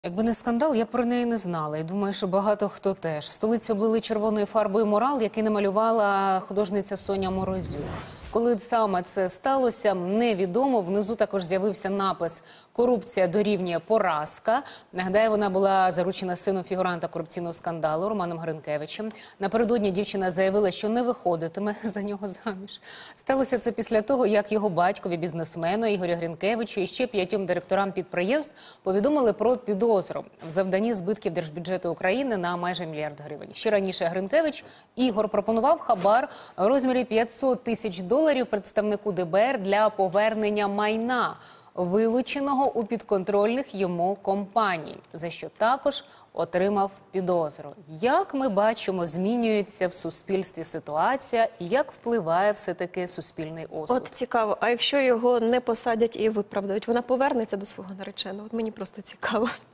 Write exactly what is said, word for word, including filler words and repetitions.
Якби не скандал, я про неї не знала. І думаю, що багато хто теж. В столиці облили червоною фарбою мурал, який намалювала художниця Соня Морозюк. Коли саме це сталося, невідомо. Внизу також з'явився напис «Корупція дорівнює поразка». Нагадаю, вона була заручена сином фігуранта корупційного скандалу Романом Гринкевичем. Напередодні дівчина заявила, що не виходитиме за нього заміж. Сталося це після того, як його батькові, бізнесмену Ігорю Гринкевичу і ще п'ятьом директорам підприємств повідомили про підозру в завданні збитків держбюджету України на майже мільярд гривень. Ще раніше Гринкевич Ігор пропонував хабар в розмірі п'ятсот тисяч доларів представнику де бе ер для повернення майна, вилученого у підконтрольних йому компаній, за що також отримав підозру. Як ми бачимо, змінюється в суспільстві ситуація і як впливає все-таки суспільний осуд. От цікаво, а якщо його не посадять і виправдають, вона повернеться до свого нареченого? От мені просто цікаво.